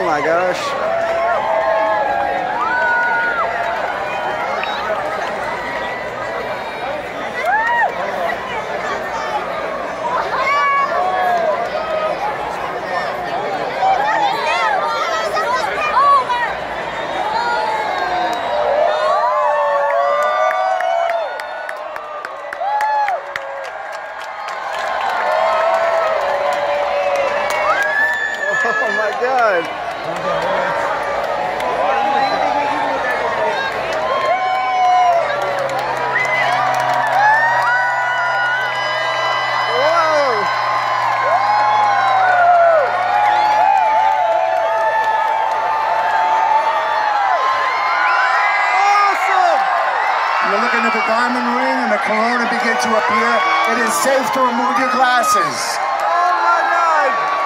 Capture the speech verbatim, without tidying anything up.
my gosh. Oh my God. You're looking at the diamond ring and the corona begin to appear. It is safe to remove your glasses. Oh my God.